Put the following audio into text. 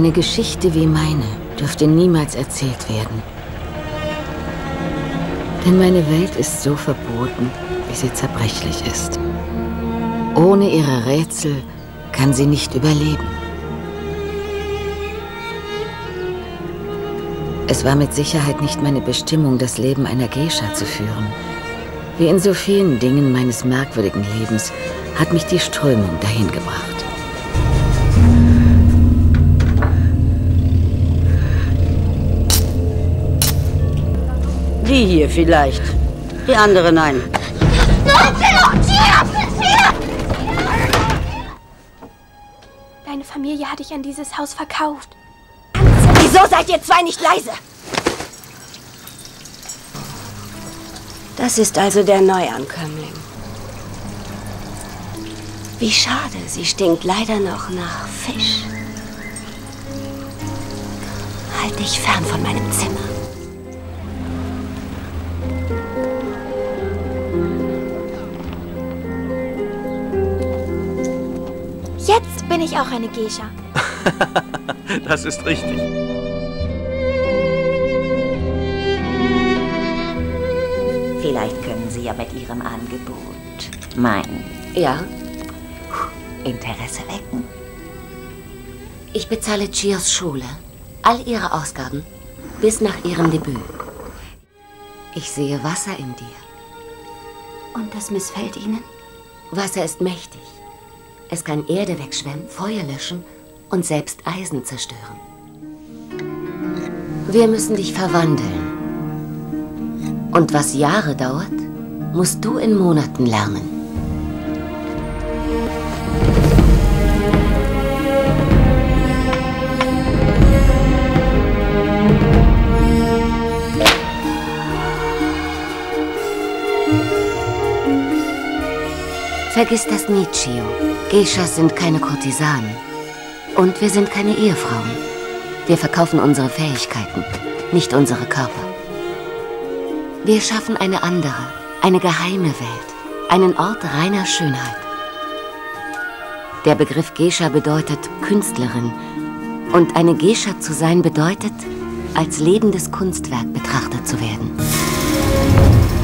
Eine Geschichte wie meine dürfte niemals erzählt werden. Denn meine Welt ist so verboten, wie sie zerbrechlich ist. Ohne ihre Rätsel kann sie nicht überleben. Es war mit Sicherheit nicht meine Bestimmung, das Leben einer Geisha zu führen. Wie in so vielen Dingen meines merkwürdigen Lebens hat mich die Strömung dahin gebracht. Die hier vielleicht. Die andere nein. Deine Familie hat dich an dieses Haus verkauft. Wieso seid ihr zwei nicht leise? Das ist also der Neuankömmling. Wie schade, sie stinkt leider noch nach Fisch. Halt dich fern von meinem Zimmer. Jetzt bin ich auch eine Geisha. Das ist richtig. Vielleicht können Sie ja mit Ihrem Angebot mein Ja? Interesse wecken. Ich bezahle Chios Schule. All ihre Ausgaben. Bis nach ihrem Debüt. Ich sehe Wasser in dir. Und das missfällt Ihnen? Wasser ist mächtig. Es kann Erde wegschwemmen, Feuer löschen und selbst Eisen zerstören. Wir müssen dich verwandeln. Und was Jahre dauert, musst du in Monaten lernen. Vergiss das nie, Chio. Geishas sind keine Kurtisanen. Und wir sind keine Ehefrauen. Wir verkaufen unsere Fähigkeiten, nicht unsere Körper. Wir schaffen eine andere, eine geheime Welt. Einen Ort reiner Schönheit. Der Begriff Geisha bedeutet Künstlerin. Und eine Geisha zu sein bedeutet, als lebendes Kunstwerk betrachtet zu werden.